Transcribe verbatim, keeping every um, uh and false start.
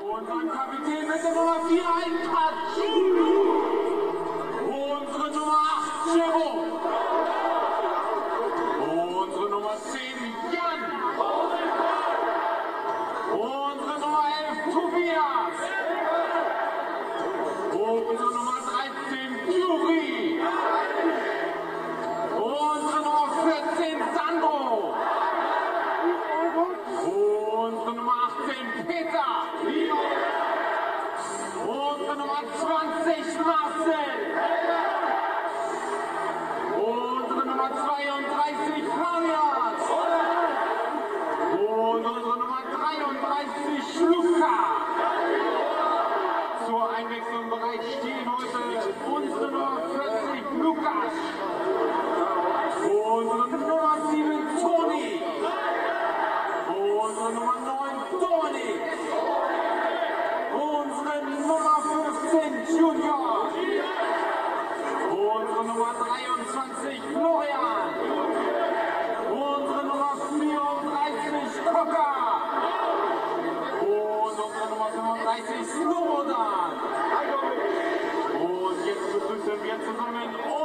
Unseren Kapitän mit der Nummer vier Einkatsch. Unsere Nummer acht Chero. Unsere Nummer zehn Jan. Unsere Nummer elf Tobias. Unsere Nummer dreizehn Juri. Unsere Nummer vierzehn Sandro. Unsere Nummer achtzehn Peter. Unsere Nummer zwanzig Marcel. Unsere Nummer zweiunddreißig Fabian. Und unsere Nummer dreiunddreißig Luca. Zur Einwechslung bereit stehen heute unsere Nummer vierzig Lukas. Unsere Nummer sieben Toni. Unsere Nummer neun Dominik. Unsere Nummer fünfzehn Junior. Unsere Nummer dreiundzwanzig Florian. Unsere Nummer vierunddreißig Kocker. Und unsere Nummer fünfunddreißig Slobodan. Und jetzt begrüßen wir zusammen